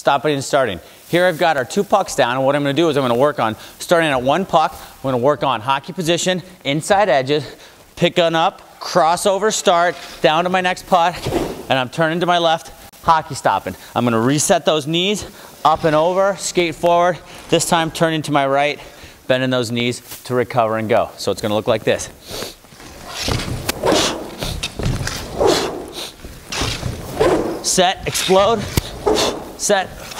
stopping and starting. Here I've got our 2 pucks down, and what I'm going to do is I'm going to work on, starting at 1 puck, I'm going to work on hockey position, inside edges, picking up, crossover start, down to my next puck, and I'm turning to my left, hockey stopping. I'm going to reset those knees, up and over, skate forward, this time turning to my right, bending those knees to recover and go. So it's going to look like this. Set, explode, set,